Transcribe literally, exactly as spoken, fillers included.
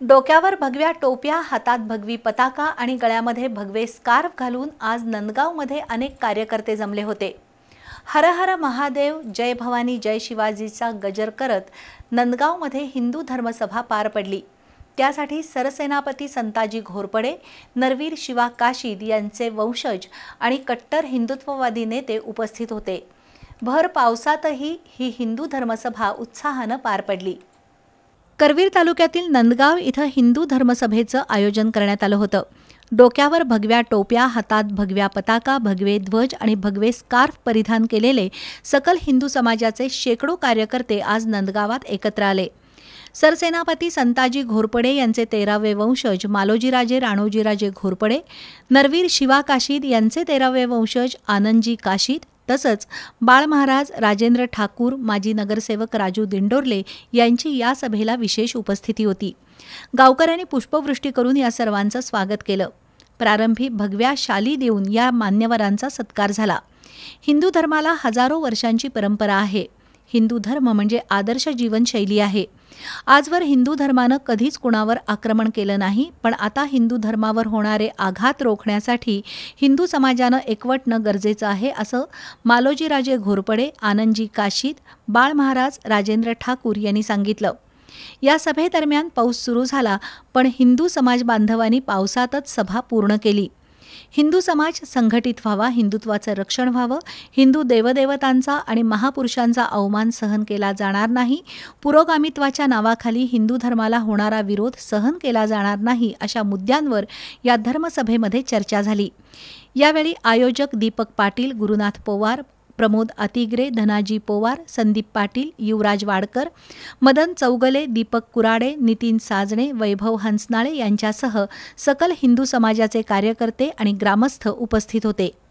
डोक्यावर भगव्या टोप्या, हातात भगवी पताका आणि गळ्यामध्ये भगवे स्कार्फ घालून आज नंदगावमध्ये अनेक कार्यकर्ते जमले होते। हर हर महादेव, जय भवानी, जय शिवाजीचा गजर करत नंदगावमध्ये हिंदू धर्मसभा पार पडली। त्यासाठी सरसेनापती संताजी घोरपडे, नरवीर शिवा काशीद यांचे वंशज आणि कट्टर हिंदुत्ववादी नेते उपस्थित होते। भर पावसातही ही हिंदू धर्मसभा उत्साहाने पार पडली। करवीर तालुक्यातील नंदगाव इथं हिंदू धर्मसभेचं आयोजन करण्यात आलं होतं। डोक्यावर भगव्या टोप्या, हातात भगव्या पताका, भगवे ध्वज आणि भगवे स्कार्फ परिधान केलेले सकल हिंदू समाजाचे शेकडो कार्यकर्ते आज नंदगावात एकत्र आले। सरसेनापती संताजी घोरपडे यांचे तेरावे वंशज मालोजीराजे राणोजीराजे घोरपडे, नरवीर शिवा काशीद यांचे तेरावे वंशज आनंदजी काशीद, तसंच बाळ महाराज राजेंद्र ठाकूर, माजी नगरसेवक राजू दिंडोरले यांची या सभेला विशेष उपस्थिती होती। गावकऱ्यांनी पुष्पवृष्टी करून या सर्वांचं स्वागत केलं। प्रारंभी भगव्या शाली देऊन या मान्यवरांचा सत्कार झाला। हिंदू धर्माला हजारो वर्षांची परंपरा आहे। हिंदू धर्म म्हणजे आदर्श जीवनशैली आहे। आजवर हिंदू धर्मानं कधीच कुणावर आक्रमण केलं नाही, पण आता हिंदू धर्मावर होणारे आघात रोखण्यासाठी हिंदू समाजानं एकवटणं गरजेचं आहे, असं मालोजीराजे घोरपडे, आनंदजी काशीद, बाळ महाराज राजेंद्र ठाकूर यांनी सांगितलं। या सभेदरम्यान पाऊस सुरू झाला, पण हिंदू समाज बांधवांनी पावसातच सभा पूर्ण केली। हिंदू समाज संघटित व्हावा, हिंदुत्वाचं रक्षण व्हावं, हिंदू देवदेवतांचा आणि महापुरुषांचा अवमान सहन केला जाणार नाही, पुरोगामित्वाच्या नावाखाली हिंदू धर्माला होणारा विरोध सहन केला जाणार नाही, अशा मुद्द्यांवर या धर्मसभेमध्ये चर्चा झाली। यावेळी आयोजक दीपक पाटील, गुरुनाथ पवार, प्रमोद अतिग्रे, धनाजी पवार, संदीप पाटील, युवराज वाडकर, मदन चौगले, दीपक कुराडे, नितीन साजणे, वैभव हंसनाळे यांच्यासह सकल हिंदू समाजाचे कार्यकर्ते आणि ग्रामस्थ उपस्थित होते।